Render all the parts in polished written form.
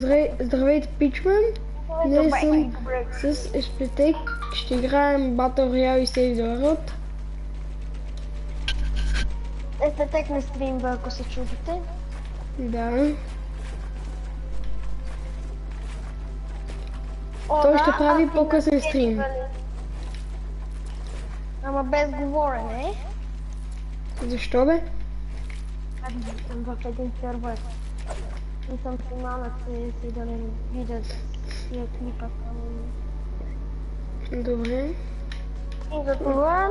Здравейте, пичмен! Днес съм с Espetek. Ще играем Battle Royale и Save the World. Espetek не стримва, ако се чудите. Да. Той ще прави по-късен стрим. Ама без говорене. Защо бе? Аз съм в един сервер. И съм снимал на си да не видят тия клипа само. Добре. И за това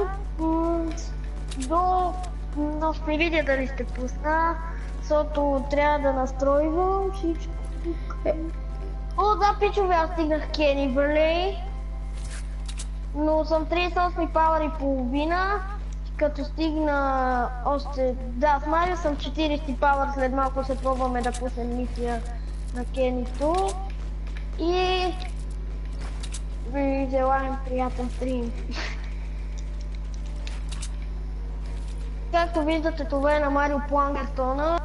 но ще видя дали ще пусна, защото трябва да настройвам всичко. О, да, пичове, аз стигнах Кени Валей, но съм 38 пауър и половина, като стигна още... Да, с Марио съм 40 пауър, след малко се пробваме да пуснем мисия на Кенито и ви желаем приятен стрим. Както виждате, това е на Марио Планктона,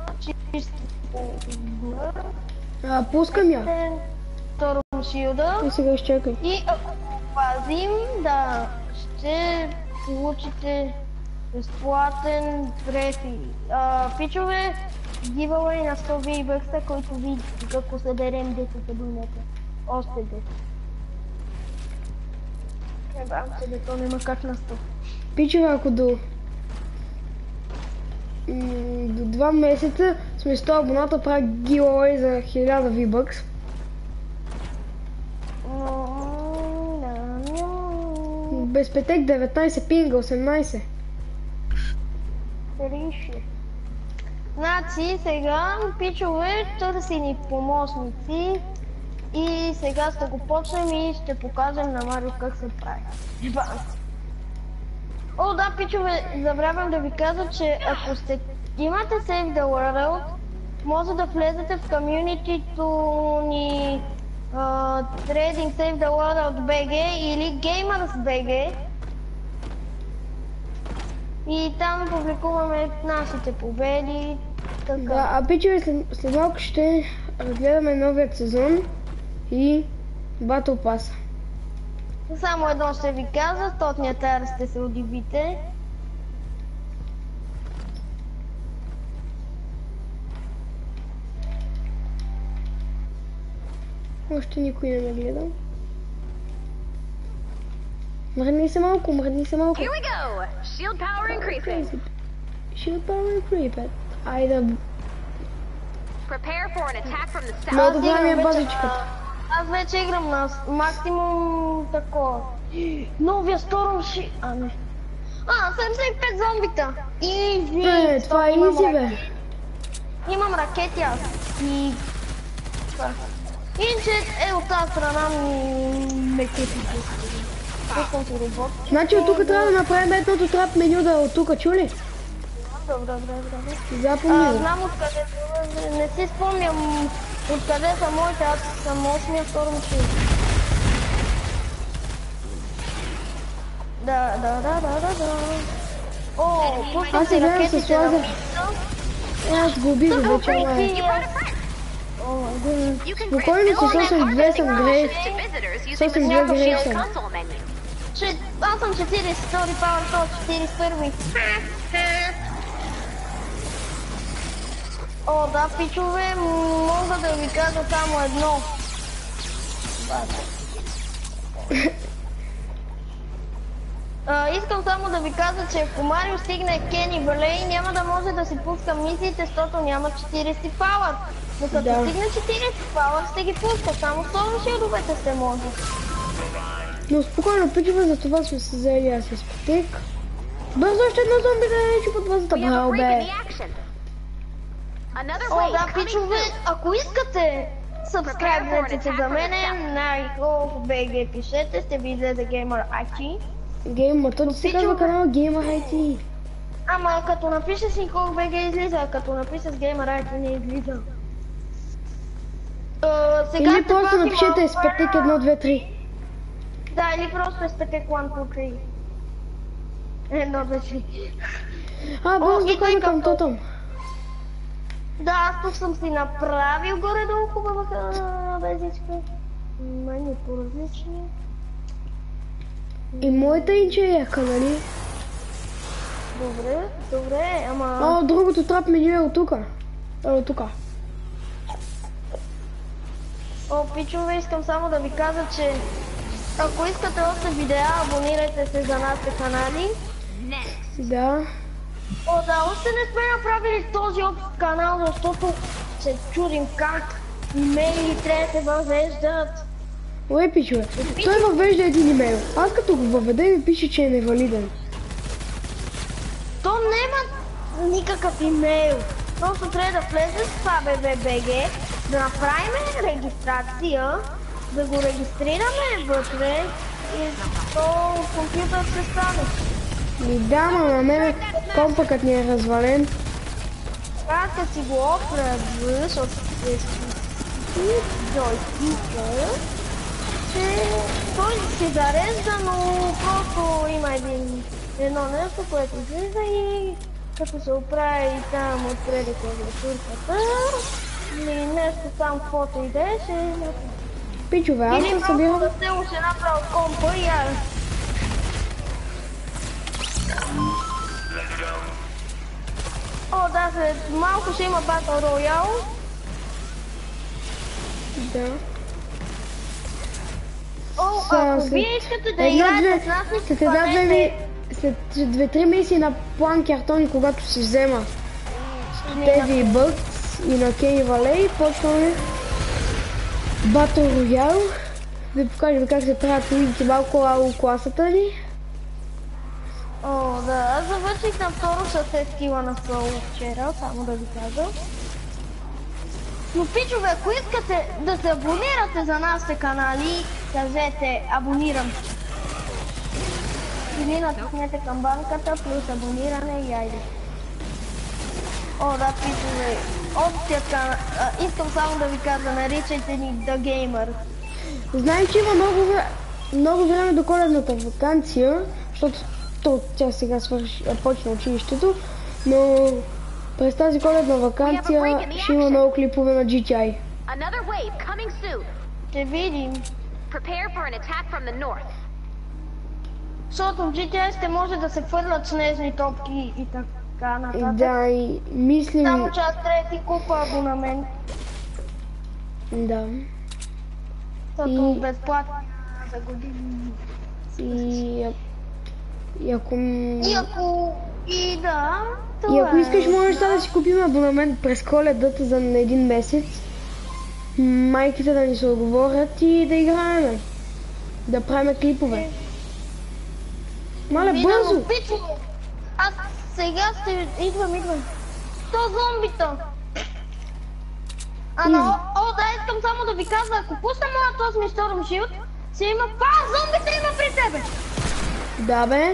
Пускам я. Storm Shield. И сега изчакай. И ако пазим, да, ще получите безплатен брефи. Пичове, giveaway на 100 V-Bucks, който ви, ако съберем 10 абонета. Още 10. Не бам се, да то нема как на 100. Пичове, ако до 2 месеца сме 100 абоната, прави giveaway за 1000 V-Bucks. Безпетек 19, пинга 18. Значи сега, пичове, търси ни помощници и сега ще го почнем и ще покажем на Марио как се прави. О, да, пичове, забравям да ви кажа, че ако имате Save the World, може да влезете в комюнитито ни Trading Save the World BG или Gamers BG и там публикуваме нашите победи. Така. Да, пичове, след малко ще разгледаме новият сезон и Battle Pass. Само едно ще ви кажа, стотният ар ще се удивите. Още никой не ме гледа. Мръдни се малко, мръдни се малко. Here we go! Shield power increasing. Shield power increasing. Айде. Prepare for an attack from the south. Много добра ми е базичката. Аз вече играм на максимум такова. Новия Storm Shield... А, не. 75 зомбита. Изи. Това е изи, бе. Имам ракети аз. И... Иначе от тази страна ме кефи. Пускам си робот. Значи от тук трябва да направим едното трап меню да от тук, чули? Добре. Запомни го. Знам откъде, не си спомням откъде са моите, аз съм 8-я Storm Shield. Да. О, пускам си ракетите на мисъл. Аз го убих вече, спокойно си 8-2 съм грейв. 8-2 грейв съм. Аз съм 42 пауър, то 41. О, да, пичове, мога да ви кажа само едно. Искам само да ви кажа, че ако Марио стигне Кени Валей, няма да може да си пуска мисиите, защото няма 40 пауър. Но като стигне 40 пауър, ще ги пуска, само Storm Shield-овете ще може. Но спокойно, пичове, за това сме се взели аз Espetek. Бързо още едно зомби да не речи под базата, браво, бе. О, да, пичове, ако искате сабскрайбнете се за мене, на BG пишете, ще ви излезе Gamer IT. То се казва канала Gamer IT. Ама като напишеш Никол BG излиза, а като напишеш Gamer IT не излиза. Или просто напишете Espetek 1, 2, 3. Да, или просто Espetek 1, 2, 3. 1, 2, 3. Бързо да към тотъм. Да, аз тук съм си направил горе-долу хубава безичка. Мани по-различни. И моята инженерка, нали? Добре, ама... Другото трап меню е от тука. От тука. Пичове, искам само да ви кажа, че ако искате още видеа, абонирайте се за нашите канали. Да. Да, още не сме направили този общ канал, защото се чудим как имейли трябва да се въвеждат. Ой, пичове, той въвежда един имейл. Аз като го въведа ми пише, че е невалиден. То няма никакъв имейл. Просто трябва да влезеш в ABBBG, да направим регистрация, да го регистрираме вътре и то компютър ще стане. Да, но на мен компакът ни е развален. Как си го оправя, защото се спи джойстика, че той се зарежда, но просто има едно нещо, което излиза и като се оправи там отпреди клавиатурката или нещо там, каквото идеше. Пичове, аз Или се просто събирам. да се уше направо компа и аз. Да, след малко ще има Battle Royale. Да. Ако вие искате да играете с нас, не след 2-3 месеца на план картони, когато си взема тези бъкс и на Кей Валей, почваме Battle Royale. Да покажем как се правят линки малко ало класата ни. Да, аз завърших на второ 60 скила на соло вчера, само да ви кажа. Но пичове, ако искате да се абонирате за нашите канали, кажете абонирам. Или натиснете камбанката плюс абониране и айде. Да, пичове, общият канал, искам само да ви кажа, наричайте ни The Gamer. Знаем, че има много време до коледната ваканция, защото тя сега почна училището, но през тази коледна ваканция ще има много клипове на GTI. Another wave coming soon. Ще видим. Prepare for an attack from the north. Защото в GTI ще може да се хвърлят снежни топки и така нататък. Да, и мислим... Само че аз трети купа абонамент. Да. Защото безплатно за години. И ако искаш, можеш да си купим абонамент през Коледата за на един месец. Майките да ни се оговорят и да играем. Да правим клипове. Мале, бързо! Аз сега ще идвам. То зомбита! Да, искам само да ви кажа, ако пусна моят 8 Storm Shield, ще има зомбита има при тебе! Да, бе.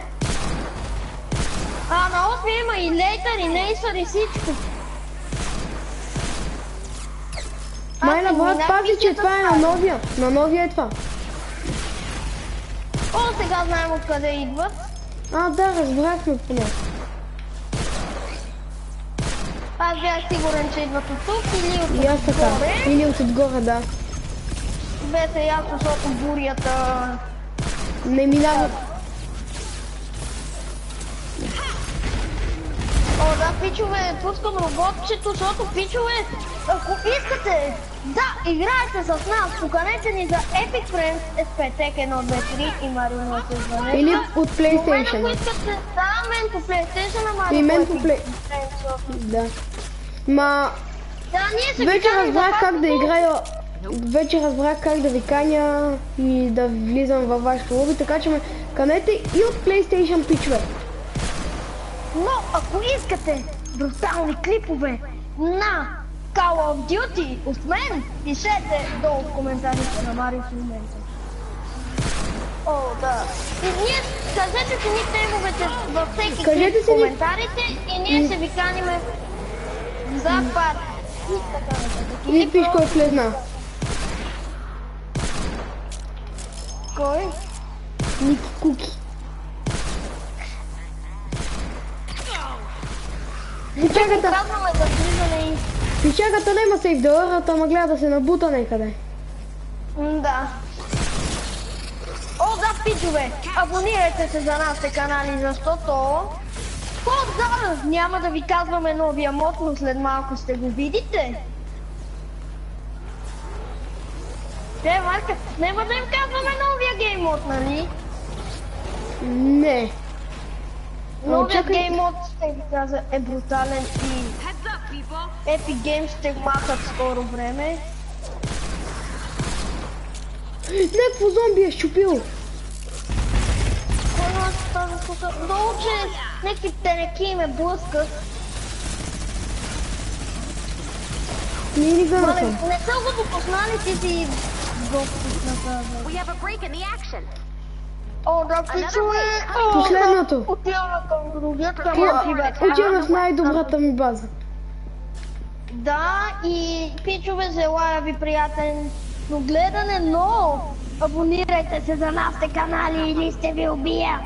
На 8 има и Лейтър, и Нейсър, и всичко. Майна, брат, пази, че това е на новия. На новия е това. Сега знаем откъде идват. Да, разбрахме поне. Аз бях сигурен, че идват от тук или от И аз така. Или от отгоре, да. Беше ясно, защото бурята... Не минава. Да, пичове, пускам роботчето, защото пичове, ако искате да играете с нас, поканете ни за Epic Friends, SPTEC 1, 2, 3 и Марио 012. Или от PlayStation. Ако искате, мен по PlayStation, а Марио и мен по PlayStation. Да. Вече разбрах как да играя. Вече разбрах как да ви каня и да влизам във вашето лоби, така че ме канете и от PlayStation, пичове. Но ако искате брутални клипове на Call of Duty от мен, пишете долу в коментарите на Марио в момента. Да. И ние кажете си никнеймовете във всеки клип в коментарите и ние ще ви каниме за пар. И пиш кой влезна. Кой? Ники Куки. Чакайте. Казваме за влизане и... Пичагата нема сейф да орат, ама гледа да се набута некъде. Да. О, да, пичове! Абонирайте се за нашите канали, защото... Да, няма да ви казваме новия мод, но след малко ще го видите. Марка, няма да им казваме новия гейм мод, нали? Не. Новият гейм мод, ще ви кажа, е брутален и Epic Games ще го махат скоро време. Някакво зомби е щупил. Кой нас тази сука? Долу, че някакви тенеки ме блъскат. Не гледа съм. Не са го допуснали, ти си доста назад. We have a break in the action. О, да, пичове! Последното. Отиваме към другият канал. Отиваме в най-добрата ми база. Да, и пичове, желая ви приятен гледане, но абонирайте се за нашите канали или ще ви убия.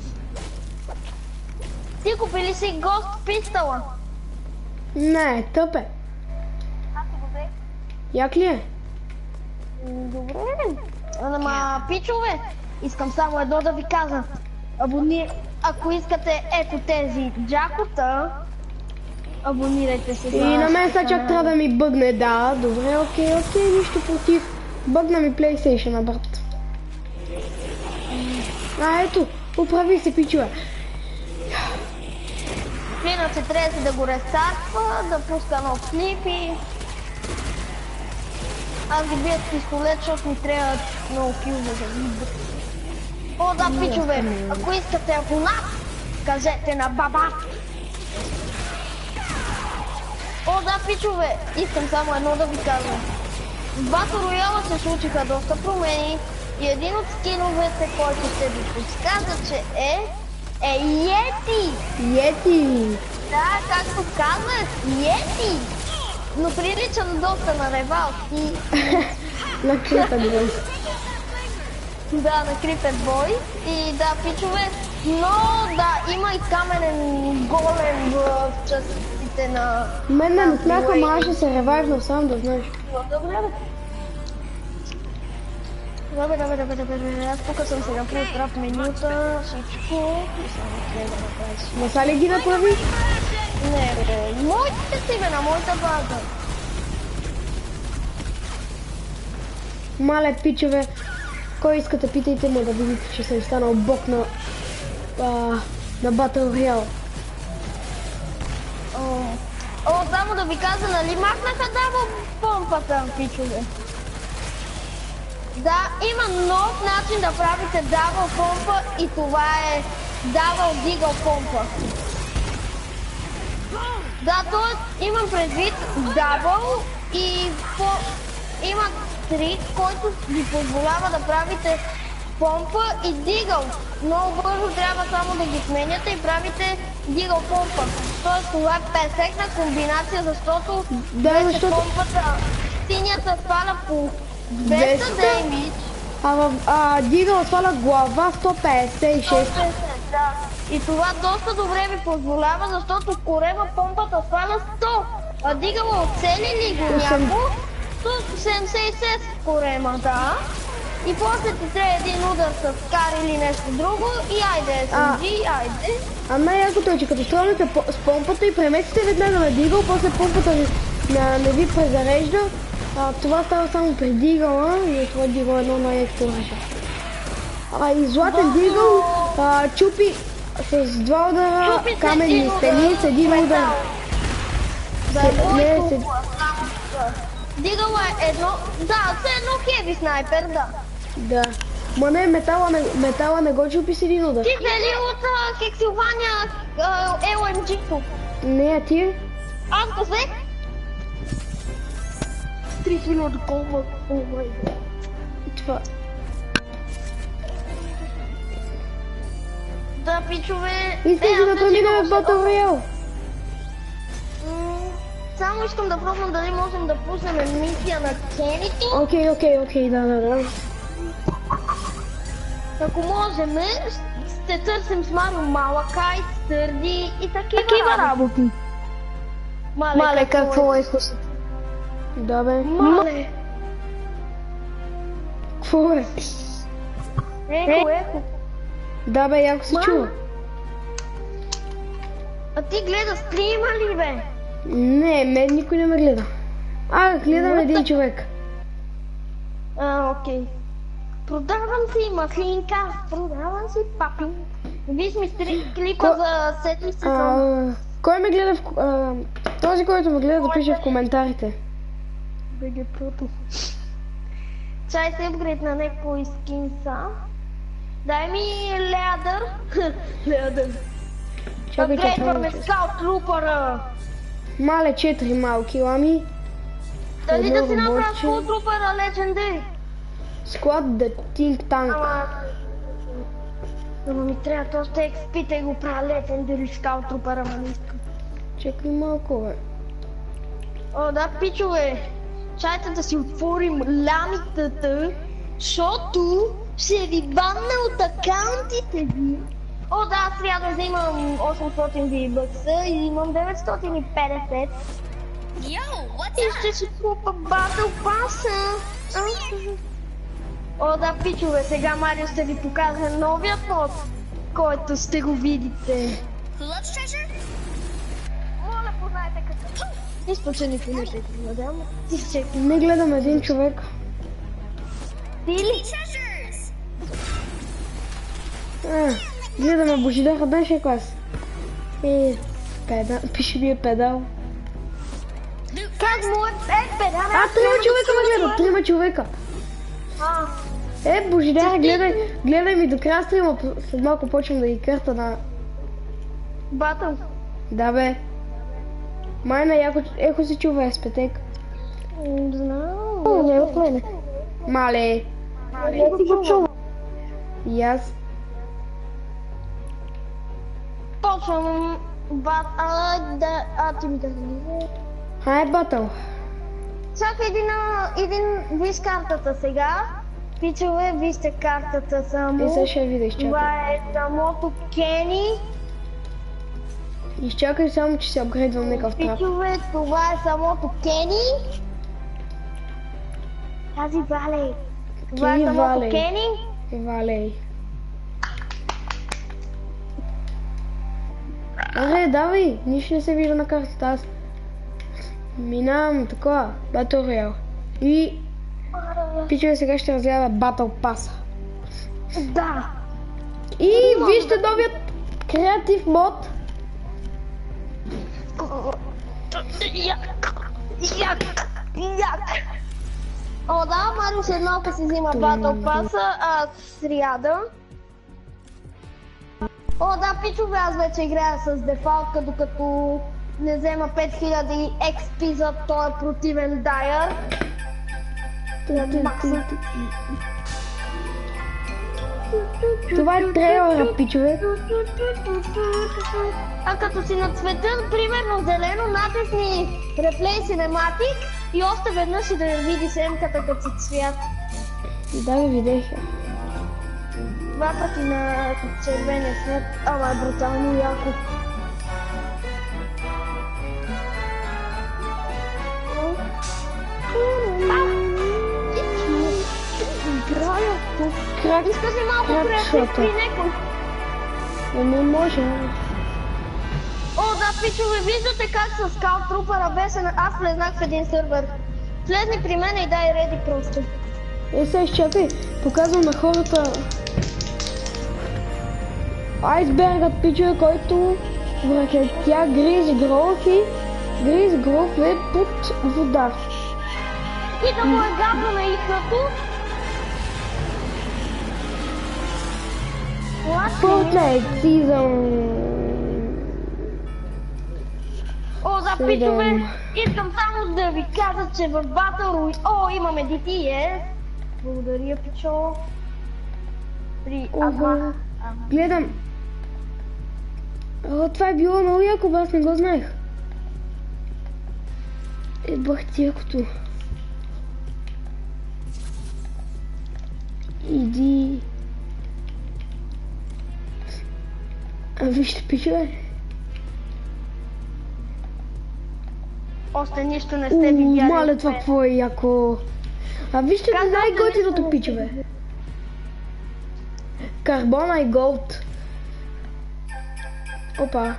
Ти купи ли си Ghost пистола? Не, тъп е. Аз си го взех. Як ли е? Добре. Ама, пичове, искам само едно да ви кажа. Ако искате ето тези джакота, абонирайте се за И на мен сега нашите чак трябва да ми бъгне, да. Добре, окей, нищо против. Бъгна ми PlayStation, брат. Ето, оправи се, пичове. Иначе трябва да го рестартва, да пуска нов клип и... Аз ги бият с пистолет, защото ми трябва много килове да ги бъд. О, да, пичове, ако искате абонат, кажете на баба. О, да, пичове, искам само едно да ви кажа. В Battle Royale се случиха доста промени и един от скиновете, който ще ви подсказа, че е Йети. Йети. Да, както казах, Йети. Но прилича доста на Ревал и... На Крипет Бой. Да, на Крипет Бой. И да, пичове, но да, има и каменен голем в частите на... Мен не нахляха, ама аз ще се ревайвна сам, да знаеш. Добре, Добре, аз тук съм сега при трап менюта, всичко. Маса ли ги направи? Не, бе, моите си бе, на моята база. Мале, пичове, кой искате, питайте ме да видите, че съм станал бог на Battle Royale. О, само да ви каза, нали махнаха дабъл помпата, пичове? Да, има нов начин да правите дабъл помпа и това е дабъл дигъл помпа. Да, т.е. имам предвид дабъл и има трик, който ви позволява да правите помпа и дигъл. Много бързо трябва само да ги сменяте и правите дигъл помпа. Тоест това е перфектна комбинация, защото помпата синята сваля по 200 деймидж. Дигъл сваля глава 156. Да. И това доста добре ви позволява, защото корема помпата сваля 100. А дигъла оцели ли го някой? 176 корема, да. И после ти трябва един удар с кар или нещо друго и айде SMG, айде. А най-якото е, че като стрелнете с помпата и преместите веднага на дигъл, после помпата не ви презарежда. Това става само при дигъла и това дигъл е едно най-якото нещо. И златен дигъл чупи с два удара каменни стени с един удар. Дигъла е едно... Да, це едно хеви снайпер, да. Да. Ма не, метала не го чупи с един удар. Ти взели от Хексилвания LMG-то? Не, а ти? Аз го взех. 3000 колба. Това... Да, пичове... Искам да преминем в Battle Royale. Само искам да пробвам дали можем да пуснем мисия на Кенито. Окей, да. Ако можем, ще търсим с Марио Малакай, Стърди и такива работи. Мале, какво е вкусът? Да бе. Мале! Какво е? Еко. Да бе, яко се чува. А ти гледа стрима ли бе? Не, мен никой не ме гледа. Гледам един човек. Окей. Продавам си маслинка, продавам си папи. Виж ми клипа за седми сезон. Кой ме гледа този, който ме гледа, да пише в коментарите. БГ Прото. Чай се апгрейд на някой скинса. Дай ми лядър. Лядър. Апгрейдваме скаут трупъра. Мале 4 малки лами. Дали да си направя скаут трупъра легендари? Склад да Think Tank. Ама ми трябва още експита и го правя легендари скаут трупъра, ама не искам. Чекай малко бе. Да, пичове. Чайте да си отворим ламитата, защото ще ви банна от акаунтите ви. Да, аз трябва да взимам 800 V-Bucks и имам 950. И ще си купа Battle Pass-а. Да, пичове, сега Марио ще ви покажа новият мод, който ще го видите. Моля, познайте какво. Нищо, че никой не ще ти надявам. Ти ще... Не гледам един човек. Ти ли? Гледаме Божидар от нашия клас. Педал. Пише ми е педал. Как му е педал? Трима човека ме гледат, 3 човека. Божидар, гледай ми до края стрима, след малко почвам да ги кърта на... Батъл? Да бе. Майна, яко се чува спетек. Не знам. Не от мене. Мале. Не ти го чувам. И аз. Почвам ти ми да Хай батъл. Чакай виж картата сега. Пичове, вижте картата само. И сега ще видиш, чакай. Това е самото Кени. Изчакай само, че се апгрейдвам някакъв трап. Пичове, това е самото Кени. Тази Валей. Това е самото Кени. Валей. Давай, нищо не се вижда на картата. Аз минавам такова, Battle Royale. И пичове, сега ще разгледа Battle Pass. Да. И вижте новият креатив мод. Да, Марио след малко си взима Battle Pass-а, а сряда. Да, пичове, аз вече играя с дефалтка, докато не взема 5000 XP за този противен дайър. Това е трейлера, пичове. А като си на цвета, примерно зелено, натисни Replay Cinematic и още веднъж и да я види семката като си цвят. Да, ви видях. Два пъти на червения цвет, ама е брутално яко. Играя тук. Искаш ли малко креатив при некой? Не може. Да, пичове, виждате как с скаут трупъра беше, аз влезнах в един сървър. Влезни при мен и дай реди просто. Сега изчакай, показвам на хората айсбергът, пичове, който връхлетя Гриз Гров е под вода. И да му е гадно на ихнато. Fortnite Season. Да, пичове, искам само да ви кажа, че в Battle Royale имаме DTS. Благодаря, пичо. Гледам. Това е било много яко, аз не го знаех. Бах ти якото. Иди. Вижте, пичове. Още нищо не сте видяли. Мале, това какво е яко. А вижте Казвам, най-готиното че пичове. Карбона и голд. Опа.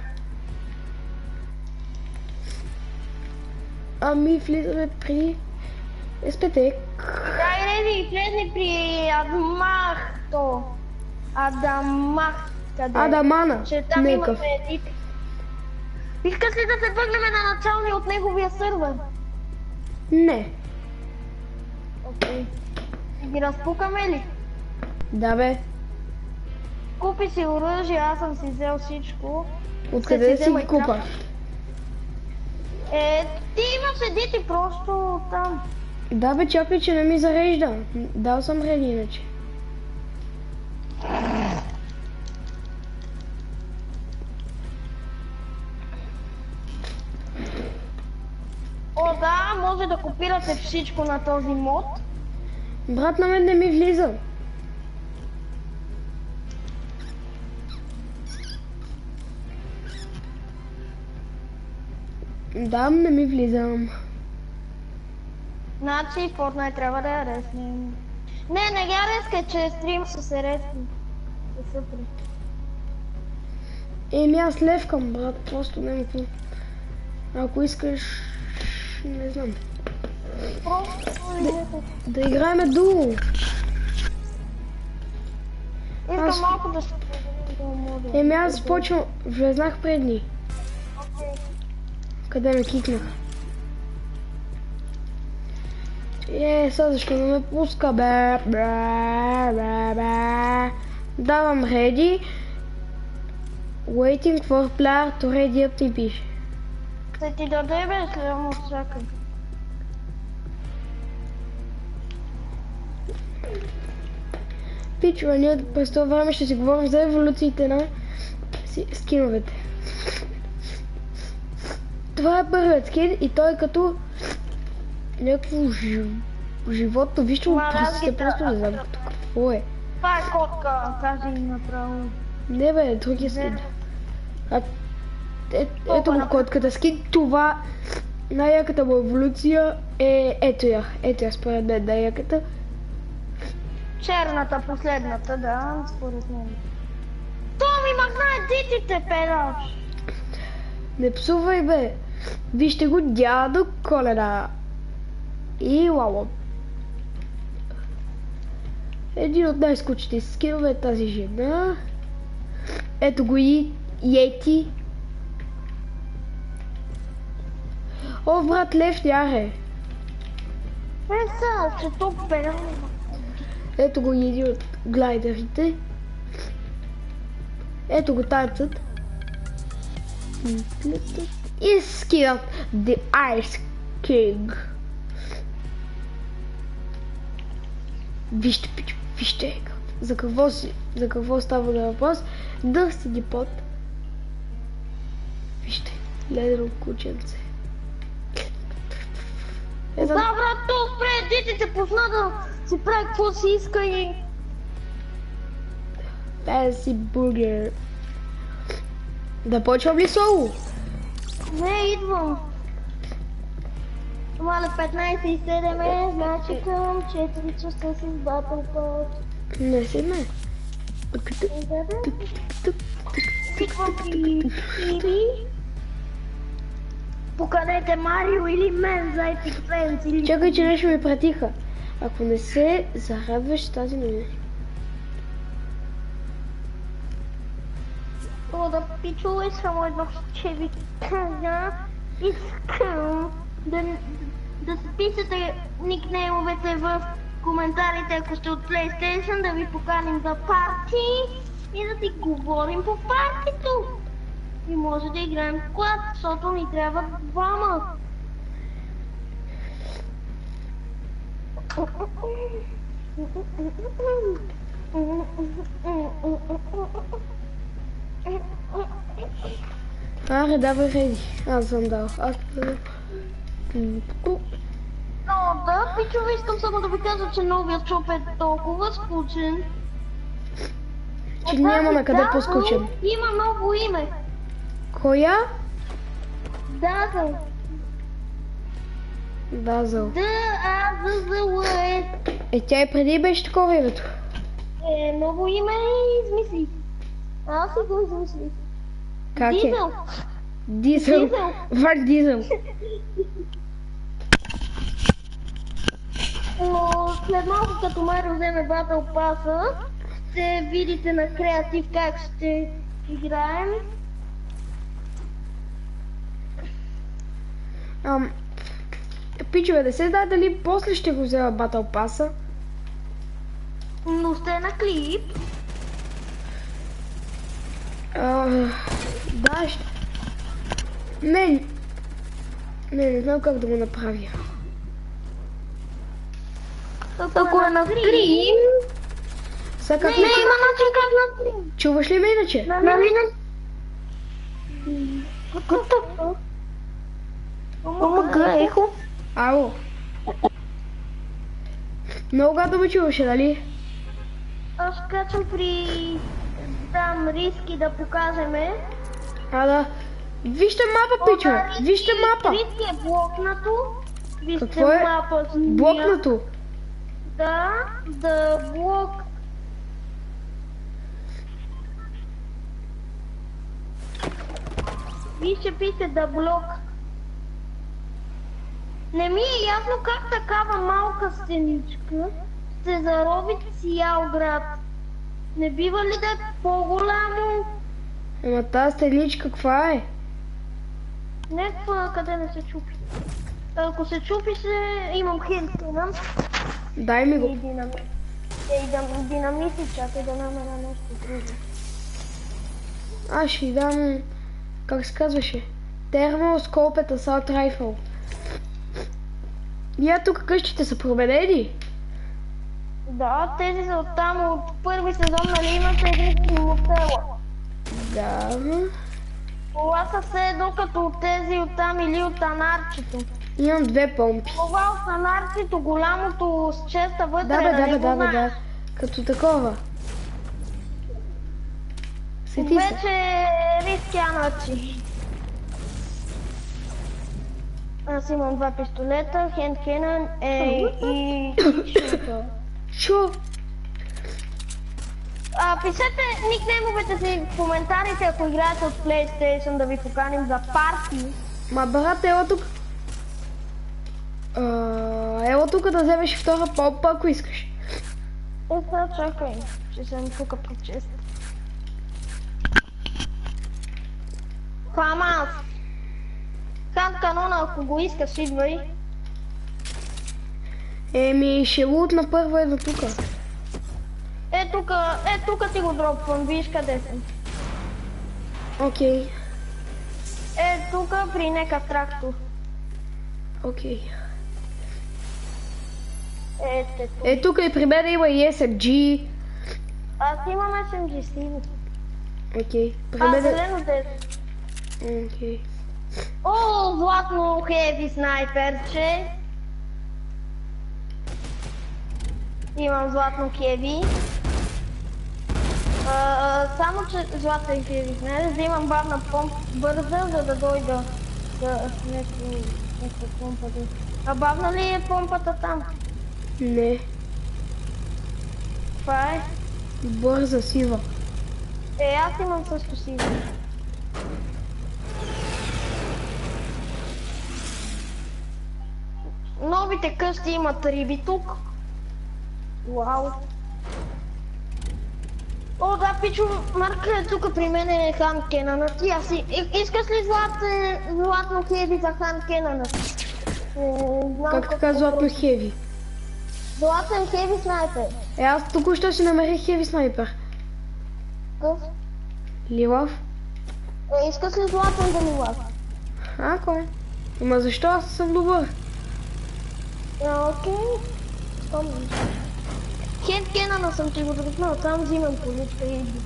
Ами влизаме при СПТ. Дай, влезли при Адмахто. Адамах. Къде? Адамана. Че там Некъв. имаме едит. Искаш ли да се бъгнем на началния от неговия сървър? Не. Окей. Ги разпукаме ли? Да бе. Купи си оръжие, аз съм си взел всичко. Откъде си ги купа? Ти имаш едити просто там. Да бе, чакай, че не ми зарежда. Дал съм реди иначе. О, да, може да копирате всичко на този мод. Брат, на мен не ми влиза. Да, не ми влизам. Значи Fortnite трябва да я реснем. Не я рескай, че стрим ще се ресни. Супер. Еми аз левкам, брат, просто не какво. Ако искаш, не знам. Просто Да играеме дуо. искам малко да се поговорим. Еми аз почвам, влезнах предни. Къде ме кикнах? Сега защо не ме пуска, бе? Давам ready. Waiting for player to ready up ти пише. Ще ти даде, бе, само чакай. Пичува, ние през това време ще си говорим за еволюциите на скиновете. Това е първият скин и той е като някакво животно, вижте го просто не знам какво е. Това е котка, кажи им направо. Не бе, другия скин. Ето го котката скин, това най-яката му еволюция е ето я според мен най-яката. Черната, последната, да, според мен. То ми махна едитите, педач! Не псувай бе! Вижте го дядо Коледа! И лало! Един от най-скучните скинове е тази жена. Ето го и Йети. О, брат, лев яре! Са, че то педа. Ето го и един от глайдерите. Ето го танцът. И скинът The Ice King. Вижте, пичо, вижте за какво става на въпрос. Дърстени пот. Вижте, ледено кученце. Да, брат, то спре, дитите позна да си прави какво си иска и... Fancy бургер. Да почвам ли соло? Не, идвам. Мале 15:07 значи към 4 часа с Battle Не си ме. Идвам или... Поканете Марио или мен за Epic Friends или... Чакай, че нещо ми пратиха. Ако не се зарадваш тази новина. О, да пичува, само едно ще ви кажа. Искам да списате никнеймовете в коментарите, ако сте от PlayStation, да ви поканим за парти и да си говорим по партито. И може да играем в клад, защото ни трябва двама. Аре, давай реди. Аз съм дал. Но да, пичове, искам само да ви кажа, че новият шоп е толкова скучен. Че няма на къде по-скучен. Има ново име. Коя? Дазъл. Дазъл. Дазъл е. Тя и преди беше такова името. Много име измислих. Аз си го измислих. Как е? Дизел. Дизел. Вар Дизел. Но след малко, като Марио вземе Battle Pass-а, ще видите на креатив как ще играем. Пичове, да се знае дали после ще го взема Battle Pass-а. Но сте на клип. Да, ще... Не знам как да го направя. Ако е на стрим... Сега как... Не, има начин как на стрим. Чуваш ли ме иначе? Нали не? Какво? Омага, ехо. Ало. Много гадно ме чуваше, нали? Аз качвам при... Дам риски да покажеме. Да. Вижте мапа, пичове. Вижте мапа. Риски е блокнато. Вижте Какво е? мапа. Блокнато. Да блок. Вижте, пише да блок. Не ми е ясно как такава малка стеничка ще зароби цял град. Не бива ли да е по-голямо? Ама тази стеничка каква е? Някаква къде не се чупи. Ако се чупи имам хелтина. Дай ми го. И динамити, чакай да намеря нещо друго. Аз ще й дам... Как се казваше? Термоскопет Assault Rifle. И тук къщите са променени. Да, тези са оттам от първи сезон, нали имате един мотела. Да. Това са все едно като от тези оттам или от анарчето. Имам 2 помпи. Това от анарчето, голямото с честа вътре, Да. Като такова. Сети се. Вече риски анарчи. Аз имам 2 пистолета, хенд кенън и шутър. Шо? Пишете никнеймовете си в коментарите, ако играете от PlayStation, да ви поканим за парти. Ма брат, ела тук. Ела тук да вземеш втора помпа, ако искаш. Сега чакай, ще съм тук по чест. Фамас! Ханд канона, ако го искаш, идвай. Ще лутна първо едно тука. Тук ти го дропвам, виж къде съм. Окей. Тук при нека трактор. Окей. Тук. Тук и при мен има и SMG. Аз имам SMG, сиво. Окей. Зелено дете. Окей. О, златно хеви снайперче. Имам златно хеви. Само че златен хеви снайпер, да имам бавна помпа бърза, за да дойда нещо помпа. А бавна ли е помпата там? Не. Това е? Бърза сива. Аз имам също сива. Новите къщи имат риби тук. Вау. О, да, пичо, Марка е тук при мен е Ханд Кенъна. Искаш ли златно хеви за Ханд Кенъна? Как така златно хеви? Златен хеви снайпер. Аз току-що си намерих хеви снайпер. Къв? Лилав? Искаш ли златен за лилав? Кой? Ама защо аз съм добър? Окей. Хенд Кенъна съм ти го дропнал, там взимам поличка и иди.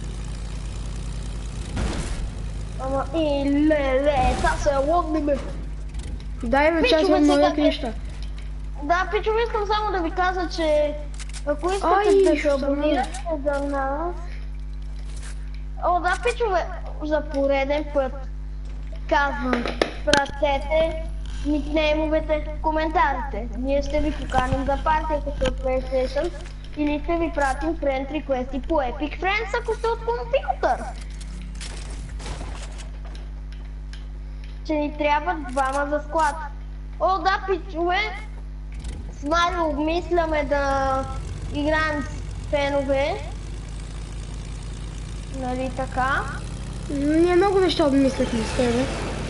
Ама леле, та се логни ме. Дай ме част от моя неща. Да, пичове, искам само да ви кажа, че ако искате да се абонирате за нас... О, да, пичове, за пореден път казвам, пратете никнеймовете в коментарите. Ние ще ви поканим за партия, ако сте от PlayStation, или ще ви пратим friend request по Epic Friends, ако сте от компютър. Че ни трябват двама за склад. О, да, пичове! С Марио обмисляме да играем с фенове. Нали така? Ние много неща обмисляхме с тебе.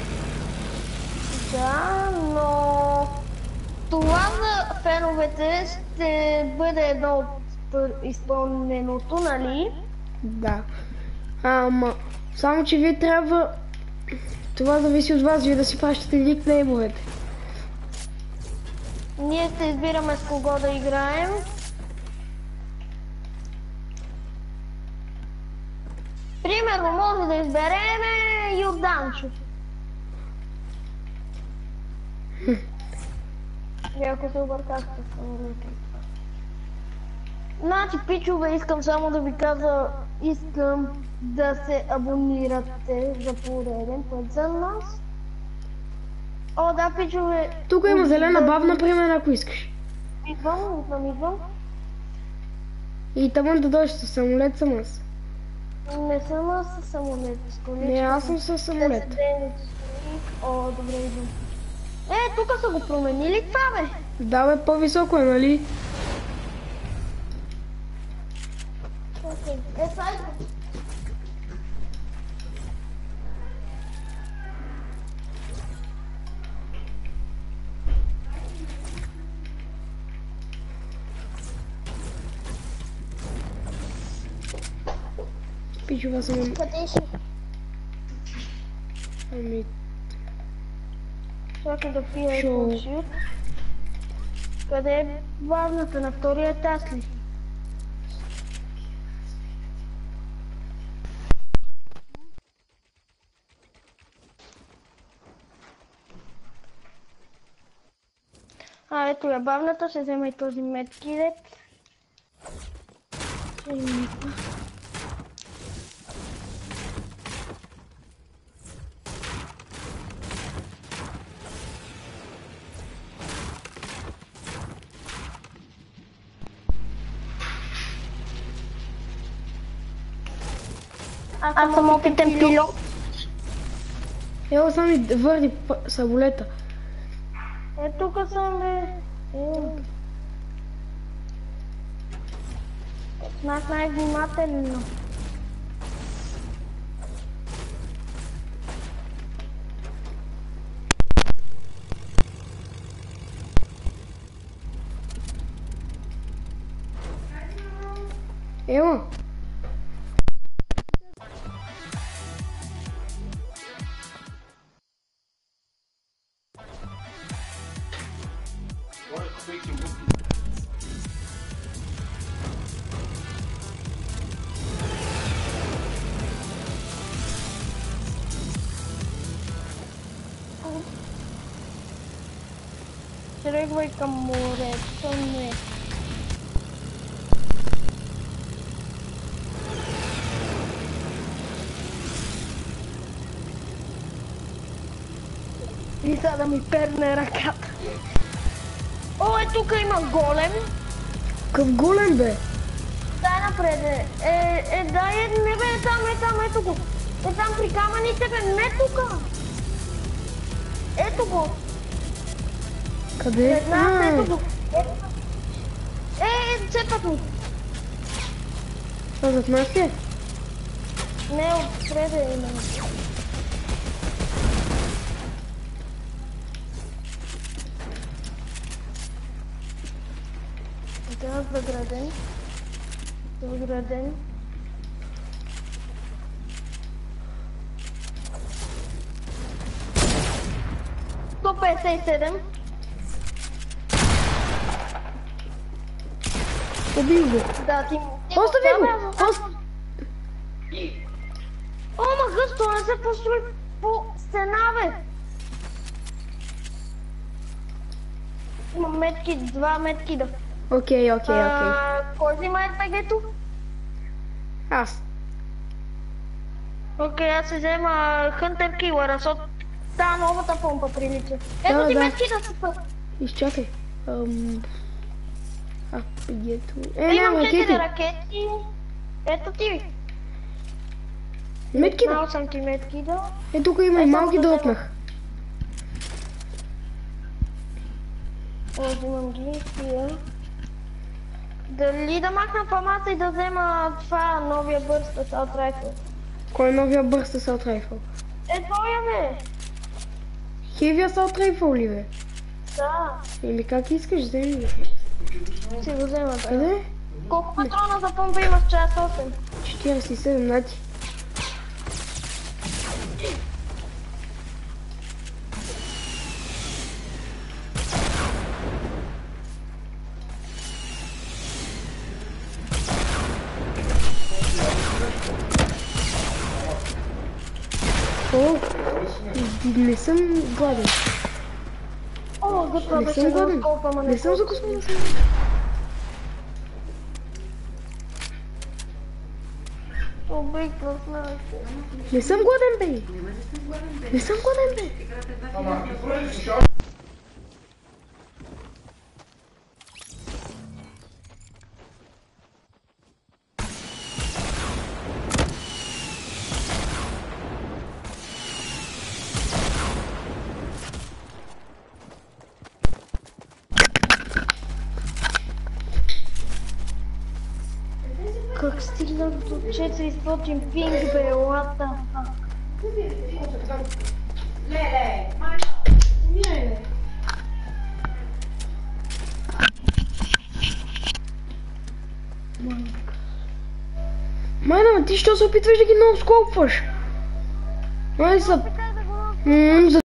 Да, но това за феновете ще бъде едно от изпълненото, нали? Да. Ама, само че вие трябва... Това зависи от вас, вие да си пращате никнеймовете. Ние ще избираме с кого да играем. Примерно може да изберем Йорданчо. И ако се обърках с самолета. Значи, пичове, искам само да ви кажа, искам да се абонирате за пореден път за нас. О, да, пичове. Тук има зелена бавна, примерно, ако искаш. Идвам. И там да дойдеш с самолет съм аз. Не съм аз със самолет, с количка. Не, аз съм със самолет. О, добре, идвам. Тук са го променили това, бе. Да, бе, по-високо е, нали? Окей. Сайко. Пичува съм... Къде си? Ами... Чакай да пия Шо? екошир. Къде е базната? На втория етаж ли? Ето я бавната, ще взема и този медкидет. Аз съм опитен пилот. Ево сами върни самолета. Тук съм, бе. Знак най-внимателно. Ево. Тръгвай към морето, не. И сега да ми перне ръката. О, тук има голем. Къв голем, бе? Дай напред, дай, не бе, там, ето го. Там при камъните, бе, не тука. Ето го. Къде? Ето го. Цепът ми. Това зад нас ли? Не, отпред е именно. Да, заграден. 157. Убий го. Да, ти... Остави го! О, ма гъсто, не се построи по стена, бе! Има метки, 2 метки да... Окей. Кой взима RPG-то? Аз. Окей, аз се взема Hunter Killer, защото Та новата помпа прилича. Да, Ето ти да. метки да се път. Изчакай. Апигето. Имам Няма 4 ракети. ракети. Ето ти. Метки Дал да. съм ти метки да. Тук има и малки да отнах. Взимам ги тия. Дали да махна памата и да взема това новия бърст Assault Rifle? Кой е новия бърст Assault Rifle? Той бе. Heavy Assault Rifle ли бе? Да. Еми как искаш, вземи го. Си го взема да. Къде? Колко патрона за помпа имаш? Час 8. 47 нати. О, не съм гладен. О, гътва Не беше съм на гладен. скопа, ама Не съм закусвал. Обикна с нас. Не съм гладен, бе. Не съм гладен, бе. Как стигнах до 400 пинг, бе, what the fuck? Майна, ти що се опитваш да ги ноускопваш? Май са... Така да го... За